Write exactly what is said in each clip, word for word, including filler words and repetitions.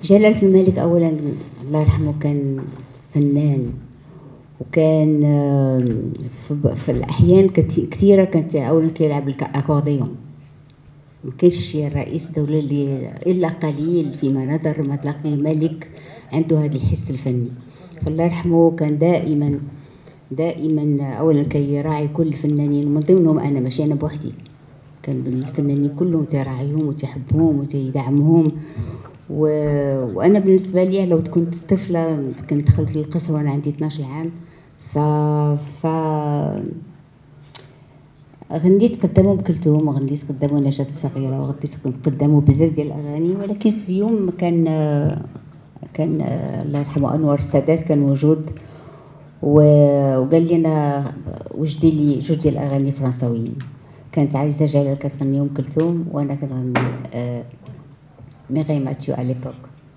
جلالة الملك أولا الله يرحمه كان فنان، وكان في الأحيان كثيرة كانت أولا كيلعب الأكورديون. ما كاينش رئيس دولة اللي إلا قليل فيما نظر ما تلاقي ملك عنده هذا الحس الفني. الله يرحمه كان دائما دائما أولا كيراعي كل الفنانين، ومن ضمنهم أنا ماشي أنا بوحدي، كان الفنانين كلهم تراعيهم وتحبهم وتدعمهم. و... وانا بالنسبه لي لو كنت طفله كنت دخلت للقصر وانا عندي اثناش عام، ف ف غنيت قدام ام كلثوم، وغنيت قدام نجاة الصغيره، وغنيت قدامه بزاف ديال الاغاني. ولكن في يوم كان كان الله يرحمه انور السادات كان موجود، وقال لي انا وجدي لي جوج ديال الاغاني فرنساويين. كانت عايزه جلال كتغني ام كلثوم وانا كنغني آه ميغي ماتيو على ليبوك.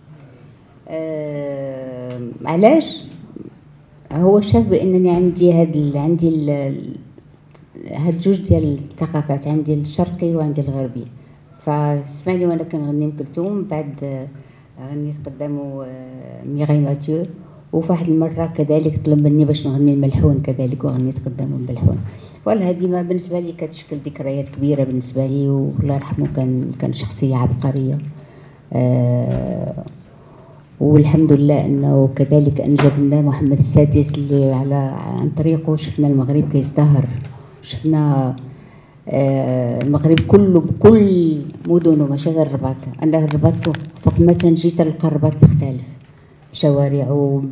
آه علاش؟ هو شاف بانني عندي هاد عندي ال هاد جوج ديال الثقافات، عندي الشرقي وعندي الغربي. فسمعني وانا كنغني ام كلثوم، بعد غنيت قدامه ميغي ماتيو، وفي واحد المره كذلك طلب مني باش نغني الملحون كذلك، وغنيت قدامه الملحون. والله هذه ما بالنسبه لي كتشكل ذكريات كبيره بالنسبه لي، والله يرحمه كان كان شخصيه عبقريه. آه والحمد لله انه كذلك انجب لنا محمد السادس اللي على عن طريقه شفنا المغرب كيزدهر، شفنا آه المغرب كله بكل مدنه ماشي غير الرباط. انا الرباط فوق, فوق ما تنجي تلقى الرباط مختلف بشوارعه،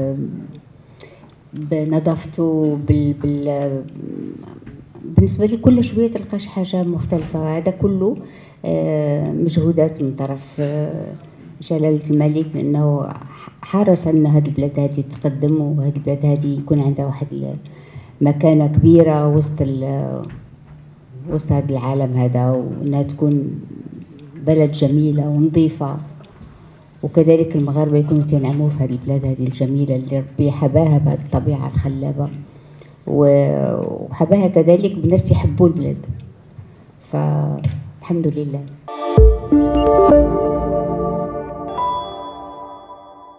بنظافته، بال, بال بالنسبه لي كل شويه تلقى شي حاجه مختلفه. هذا كله آه مجهودات من طرف آه جلالة الملك، لأنه حرص أن هذه البلاد هذه تقدم، وهذه البلاد هذه يكون عندها واحد مكانة كبيرة وسط وسط هذا العالم هذا، وأنها تكون بلد جميلة ونظيفة. وكذلك المغاربة يكونوا تنعموا في هذه البلاد هذه الجميلة اللي ربي حباها بهذه الطبيعة الخلابة، وحباها كذلك بالناس يحبوا البلاد. فالحمد لله.